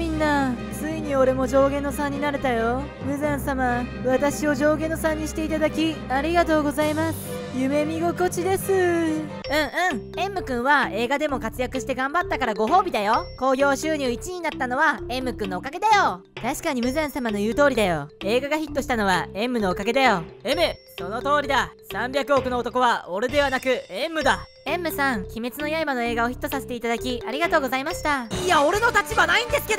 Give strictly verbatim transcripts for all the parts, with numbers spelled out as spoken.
みんな、ついに俺も上限のさんになれたよ。無惨様、私を上限のさんにしていただきありがとうございます。夢見心地です。うんうん、エムくんは映画でも活躍して頑張ったからご褒美だよ。興行収入いちいになったのはエムくんのおかげだよ。確かに無惨様の言う通りだよ。映画がヒットしたのはエムのおかげだよ。エム、その通りだ。さんびゃくおくの男は俺ではなくエムだ。エムさん、鬼滅の刃の映画をヒットさせていただきありがとうございました。いや、俺の立場ないんですけど。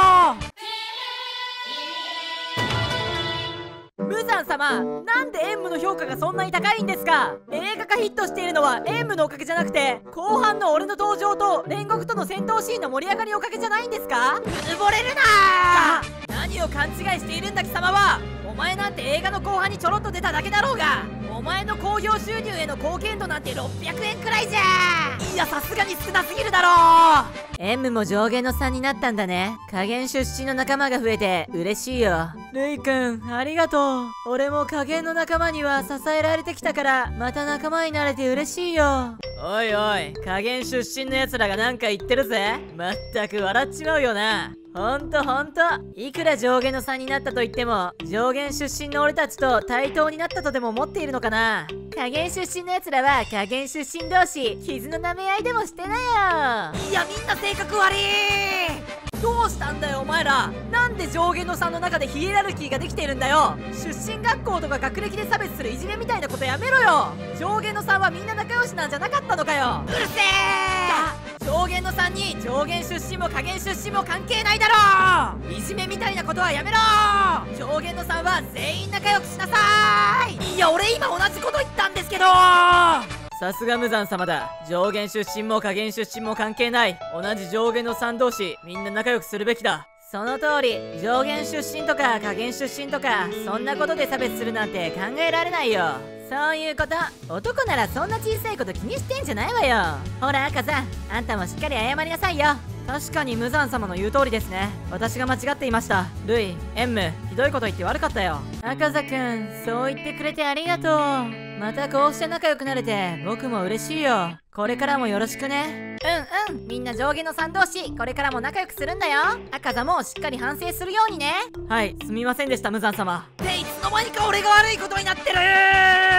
無惨様、なんでエムの評価がそんなに高いんですか？映画がヒットしているのはエムのおかげじゃなくて、後半の俺の登場と煉獄との戦闘シーンの盛り上がりおかげじゃないんですか？うぬぼれるなー。何を勘違いしているんだ貴様は。お前なんて映画の後半にちょろっと出ただけだろうが、お前の興行収入への貢献度なんてろっぴゃくえんくらいじゃ。いや、さすがに少なすぎるだろう。エムも上限のさんになったんだね。加減出身の仲間が増えて嬉しいよ。ルイくん、ありがとう。俺も加減の仲間には支えられてきたから、また仲間になれて嬉しいよ。おいおい、加減出身の奴らがなんか言ってるぜ。まったく笑っちまうよな。ほんとほんと、いくら上限のさんになったと言っても、上限出身の俺たちと対等になったとでも思っているのかな。加減出身の奴らは加減出身同士、傷の舐め合いでもしてなよ。いや、みんな性格悪い。どうしたんだよお前ら。なんで上限のさんの中でヒエラルキーができているんだよ。出身学校とか学歴で差別するいじめみたいなことやめろよ。上限のさんはみんな仲良しなんじゃなかったのかよ。うるせえ。上限のさんに上限出身も下限出身も関係ないだろ。いじめみたいなことはやめろ。上限のさんは全員仲良くしなさい。いや、俺今同じこと言ったんですけど。さすが無惨様だ。上限出身も下限出身も関係ない。同じ上限のさん同士、みんな仲良くするべきだ。その通り。上限出身とか下限出身とか、そんなことで差別するなんて考えられないよ。そういうこと。男ならそんな小さいこと気にしてんじゃないわよ。ほら赤さん、あんたもしっかり謝りなさいよ。確かに無惨様の言う通りですね。私が間違っていました。ルイ、エンム、ひどいこと言って悪かったよ。赤座くん、そう言ってくれてありがとう。またこうして仲良くなれて僕も嬉しいよ。これからもよろしくね。うんうん、みんな上下のさん同士、これからも仲良くするんだよ。赤座もしっかり反省するようにね。はい、すみませんでした無惨様。っていつの間にか俺が悪いことになってる。